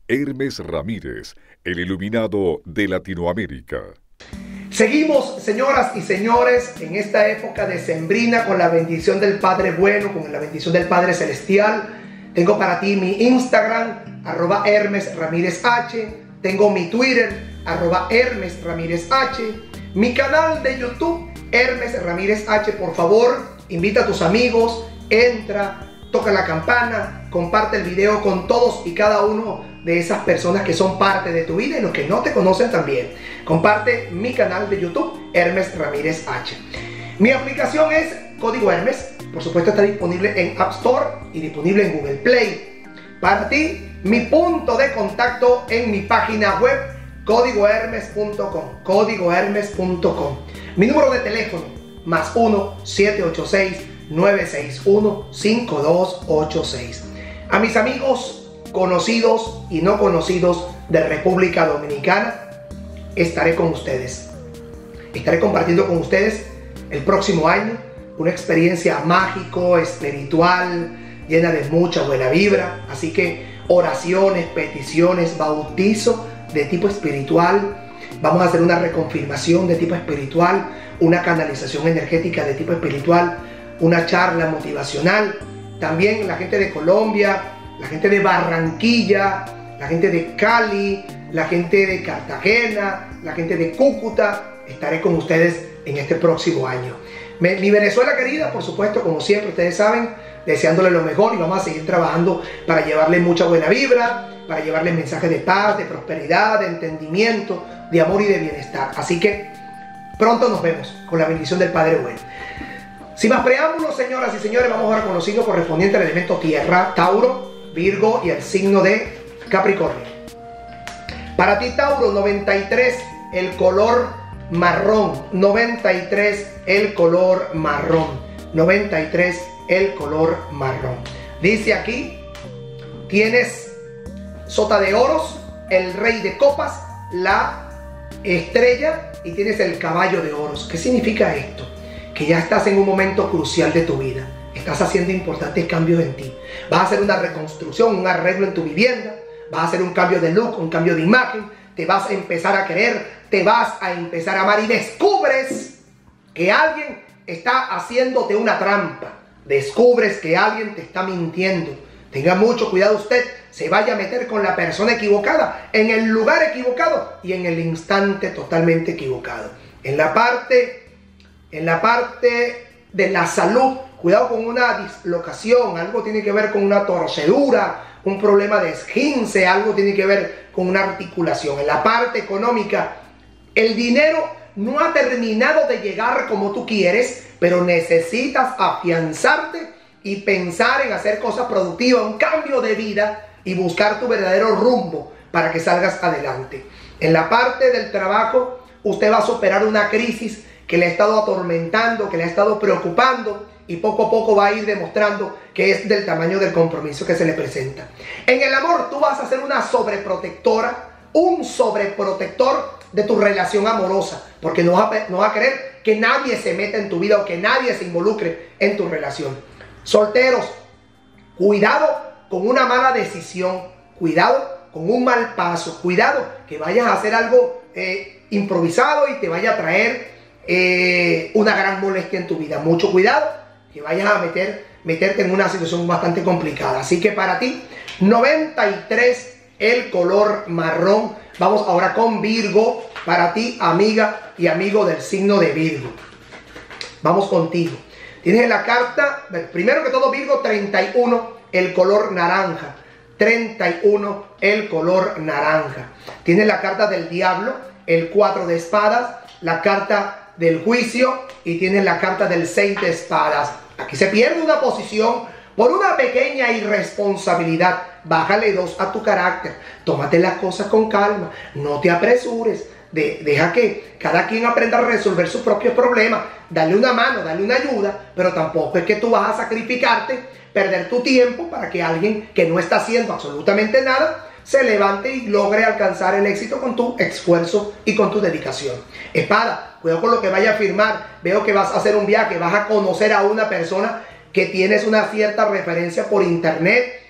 Hermes Ramírez, el iluminado de Latinoamérica. Seguimos, señoras y señores, en esta época decembrina con la bendición del Padre Bueno, con la bendición del Padre Celestial. Tengo para ti mi Instagram, @HermesRamírezH. Tengo mi Twitter, @HermesRamírezH. Mi canal de YouTube, Hermes Ramírez H. Por favor, invita a tus amigos, entra, toca la campana, comparte el video con todos y cada uno de esas personas que son parte de tu vida y los que no te conocen también. Comparte mi canal de YouTube, Hermes Ramírez H. Mi aplicación es Código Hermes. Por supuesto está disponible en App Store y disponible en Google Play. Para ti, mi punto de contacto en mi página web, códigohermes.com, códigohermes.com. Mi número de teléfono, +1 786 961 5286. A mis amigos conocidos y no conocidos de República Dominicana, estaré con ustedes. Estaré compartiendo con ustedes el próximo año una experiencia mágico, espiritual, llena de mucha buena vibra. Así que oraciones, peticiones, bautizo de tipo espiritual. Vamos a hacer una reconfirmación de tipo espiritual, una canalización energética de tipo espiritual, una charla motivacional. También la gente de Colombia, la gente de Barranquilla, la gente de Cali, la gente de Cartagena, la gente de Cúcuta. Estaré con ustedes en este próximo año. Mi Venezuela querida, por supuesto, como siempre, ustedes saben, deseándole lo mejor, y vamos a seguir trabajando para llevarle mucha buena vibra, para llevarle mensajes de paz, de prosperidad, de entendimiento, de amor y de bienestar. Así que pronto nos vemos con la bendición del Padre Bueno. Sin más preámbulos, señoras y señores, vamos ahora con los signos correspondientes al elemento tierra: Tauro, Virgo y el signo de Capricornio. Para ti, Tauro, 93, el color marrón. 93, el color marrón. 93, el color marrón. Dice aquí, tienes sota de oros, el rey de copas, la estrella y tienes el caballo de oros. ¿Qué significa esto? Que ya estás en un momento crucial de tu vida. Estás haciendo importantes cambios en ti. Vas a hacer una reconstrucción, un arreglo en tu vivienda. Vas a hacer un cambio de look, un cambio de imagen. Te vas a empezar a querer, te vas a empezar a amar y descubres que alguien está haciéndote una trampa. Descubres que alguien te está mintiendo. Tenga mucho cuidado usted, se vaya a meter con la persona equivocada, en el lugar equivocado y en el instante totalmente equivocado. En la parte de la salud, cuidado con una dislocación, algo tiene que ver con una torcedura, un problema de esguince, algo tiene que ver con una articulación. En la parte económica, el dinero no ha terminado de llegar como tú quieres, pero necesitas afianzarte y pensar en hacer cosas productivas, un cambio de vida y buscar tu verdadero rumbo para que salgas adelante. En la parte del trabajo, usted va a superar una crisis que le ha estado atormentando, que le ha estado preocupando, y poco a poco va a ir demostrando que es del tamaño del compromiso que se le presenta. En el amor, tú vas a ser una sobreprotectora, un sobreprotector de tu relación amorosa, porque no vas a querer que nadie se meta en tu vida o que nadie se involucre en tu relación. Solteros, cuidado con una mala decisión, cuidado con un mal paso, cuidado que vayas a hacer algo improvisado y te vaya a traer una gran molestia en tu vida. Mucho cuidado que vayas a meterte en una situación bastante complicada. Así que para ti, 93, el color marrón. Vamos ahora con Virgo. Para ti, amiga y amigo del signo de Virgo, vamos contigo. Tienes la carta, primero que todo, Virgo, 31, el color naranja. 31, el color naranja. Tienes la carta del diablo, el 4 de espadas, la carta del juicio y tienes la carta del 6 de espadas. Aquí se pierde una posición por una pequeña irresponsabilidad. Bájale 2 a tu carácter. Tómate las cosas con calma. No te apresures. Deja que cada quien aprenda a resolver sus propios problemas. Dale una mano, dale una ayuda, pero tampoco es que tú vas a sacrificarte, perder tu tiempo para que alguien que no está haciendo absolutamente nada se levante y logre alcanzar el éxito con tu esfuerzo y con tu dedicación. Espada, cuidado con lo que vaya a firmar. Veo que vas a hacer un viaje, vas a conocer a una persona que tienes una cierta referencia por internet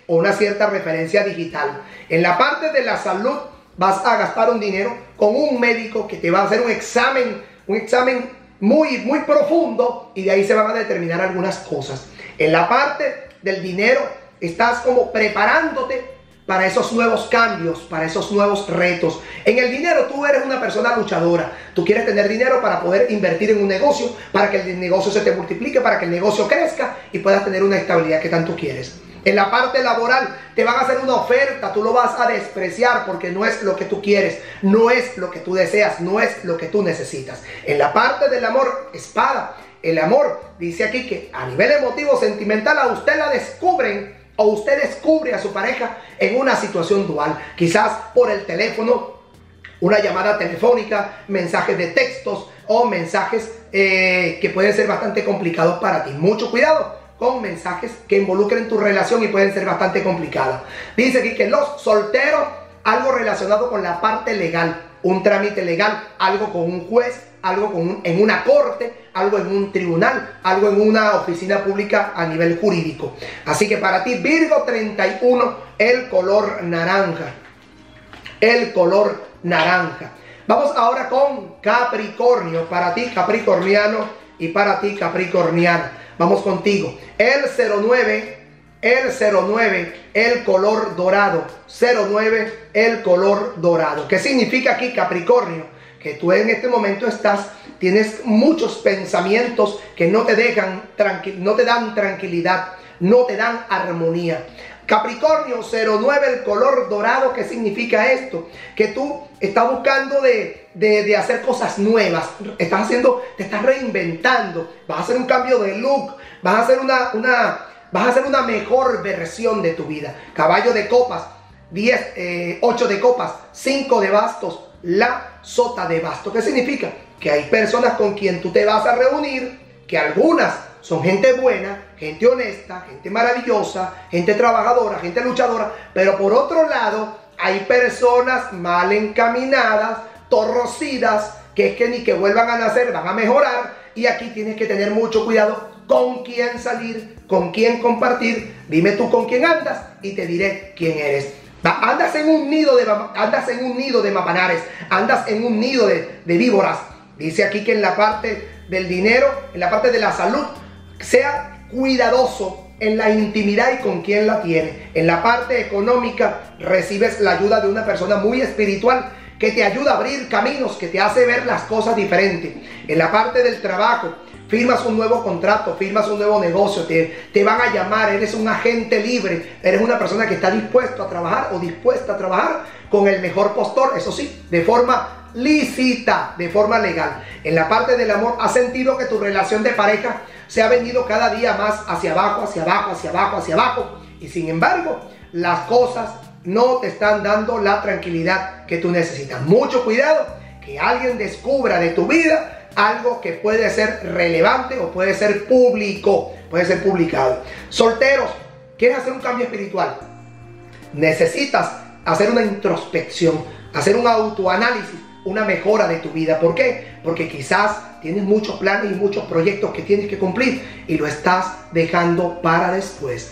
o una cierta referencia digital. En la parte de la salud vas a gastar un dinero con un médico que te va a hacer un examen muy profundo, y de ahí se van a determinar algunas cosas. En la parte del dinero estás como preparándote para esos nuevos cambios, para esos nuevos retos. En el dinero tú eres una persona luchadora. Tú quieres tener dinero para poder invertir en un negocio, para que el negocio se te multiplique, para que el negocio crezca y puedas tener una estabilidad que tanto quieres. En la parte laboral te van a hacer una oferta, tú lo vas a despreciar porque no es lo que tú quieres, no es lo que tú deseas, no es lo que tú necesitas. En la parte del amor, espada, el amor dice aquí que a nivel emotivo, sentimental, a usted la descubren, o usted descubre a su pareja en una situación dual, quizás por el teléfono, una llamada telefónica, mensajes de textos o mensajes que pueden ser bastante complicados para ti. Mucho cuidado con mensajes que involucren tu relación y pueden ser bastante complicados. Dice aquí que los solteros, algo relacionado con la parte legal, un trámite legal, algo con un juez, algo en una corte, algo en un tribunal, algo en una oficina pública a nivel jurídico. Así que para ti, Virgo 31, el color naranja. El color naranja. Vamos ahora con Capricornio. Para ti, capricorniano, y para ti, capricorniana. Vamos contigo. El 09, el color dorado. 09, el color dorado. ¿Qué significa aquí, Capricornio? Que tú en este momento tienes muchos pensamientos que no te dan tranquilidad, no te dan armonía. Capricornio 09, el color dorado. ¿Qué significa esto? Que tú estás buscando de hacer cosas nuevas, te estás reinventando, vas a hacer un cambio de look, vas a hacer una mejor versión de tu vida. Caballo de copas, 8 de copas, 5 de bastos, la sota de bastos. ¿Qué significa? Que hay personas con quien tú te vas a reunir, que algunas son gente buena, gente honesta, gente maravillosa, gente trabajadora, gente luchadora, pero por otro lado hay personas mal encaminadas, torcidas, que es que ni que vuelvan a nacer van a mejorar, y aquí tienes que tener mucho cuidado con quién salir, con quién compartir. Dime tú con quién andas y te diré quién eres. Andas en un nido de mapanares, andas en un nido de víboras. Dice aquí que en la parte del dinero, en la parte de la salud, sea cuidadoso en la intimidad y con quién la tiene. En la parte económica recibes la ayuda de una persona muy espiritual que te ayuda a abrir caminos, que te hace ver las cosas diferentes. En la parte del trabajo, firmas un nuevo contrato, firmas un nuevo negocio, te van a llamar, eres un agente libre, eres una persona que está dispuesto a trabajar o dispuesta a trabajar con el mejor postor, eso sí, de forma lícita, de forma legal. En la parte del amor, has sentido que tu relación de pareja se ha venido cada día más hacia abajo, hacia abajo, hacia abajo, hacia abajo, y sin embargo, las cosas no te están dando la tranquilidad que tú necesitas. Mucho cuidado que alguien descubra de tu vida algo que puede ser relevante o puede ser público, puede ser publicado. Solteros, ¿quieres hacer un cambio espiritual? Necesitas hacer una introspección, hacer un autoanálisis, una mejora de tu vida. ¿Por qué? Porque quizás tienes muchos planes y muchos proyectos que tienes que cumplir y lo estás dejando para después,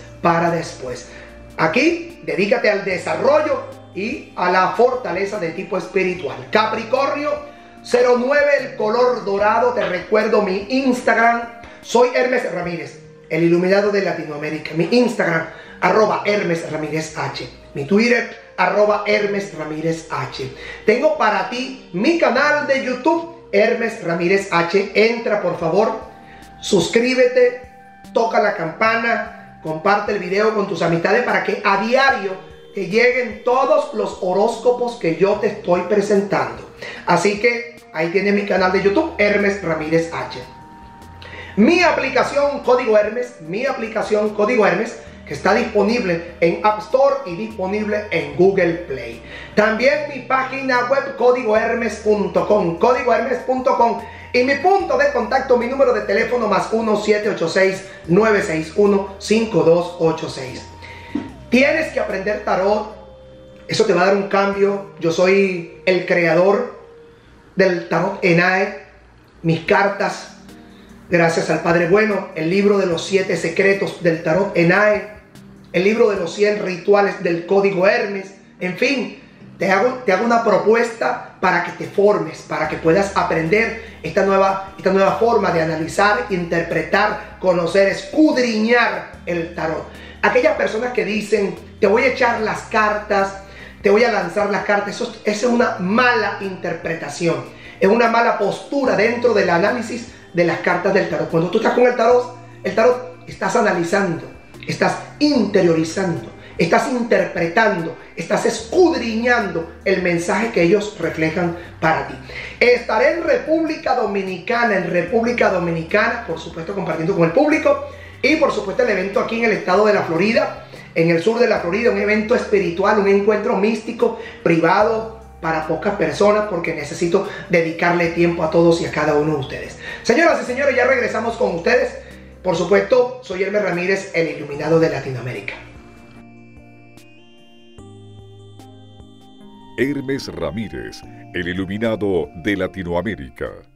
Aquí, dedícate al desarrollo y a la fortaleza de tipo espiritual. Capricornio 09, el color dorado. Te recuerdo mi Instagram. Soy Hermes Ramírez, el iluminado de Latinoamérica. Mi Instagram, @HermesRamírezH. Mi Twitter, @HermesRamírezH. Tengo para ti mi canal de YouTube, Hermes Ramírez H. Entra, por favor, suscríbete, toca la campana, comparte el video con tus amistades para que a diario te lleguen todos los horóscopos que yo te estoy presentando. Así que ahí tienes mi canal de YouTube, Hermes Ramírez H. Mi aplicación Código Hermes, que está disponible en App Store y disponible en Google Play. También mi página web, códigohermes.com, y mi punto de contacto, mi número de teléfono, +1 786 961 5286. Tienes que aprender tarot, eso te va a dar un cambio. Yo soy el creador del tarot Enae, mis cartas, gracias al Padre Bueno, el libro de los 7 secretos del tarot Enae, el libro de los 100 rituales del código Hermes. En fin, te hago una propuesta para que te formes, para que puedas aprender esta nueva forma de analizar, interpretar, conocer, escudriñar el tarot. Aquellas personas que dicen, te voy a echar las cartas, te voy a lanzar las cartas, eso es una mala interpretación, es una mala postura dentro del análisis de las cartas del tarot. Cuando tú estás con el tarot estás analizando, estás interiorizando, estás interpretando, estás escudriñando el mensaje que ellos reflejan para ti. Estaré en República Dominicana, por supuesto compartiendo con el público, y por supuesto el evento aquí en el estado de la Florida, en el sur de la Florida, un evento espiritual, un encuentro místico, privado, para pocas personas, porque necesito dedicarle tiempo a todos y a cada uno de ustedes. Señoras y señores, ya regresamos con ustedes. Por supuesto, soy Hermes Ramírez, el iluminado de Latinoamérica. Hermes Ramírez, el iluminado de Latinoamérica.